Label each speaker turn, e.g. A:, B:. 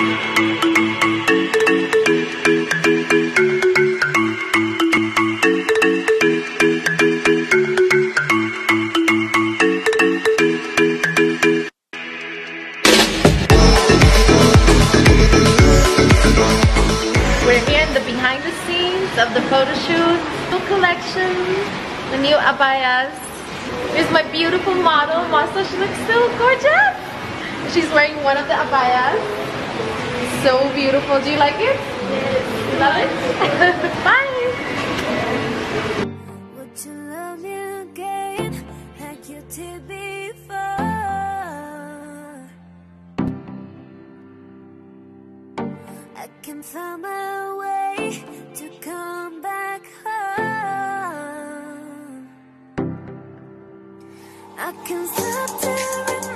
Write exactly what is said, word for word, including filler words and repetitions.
A: Behind the scenes of the photo shoot, new collection, the new abayas. Here's my beautiful model, Masa. She looks so gorgeous. She's wearing one of the abayas. So beautiful. Do you like it? Yes. You love it? Bye. Would you love me again like you did before? I can find my way to come back home. I can stop to remember.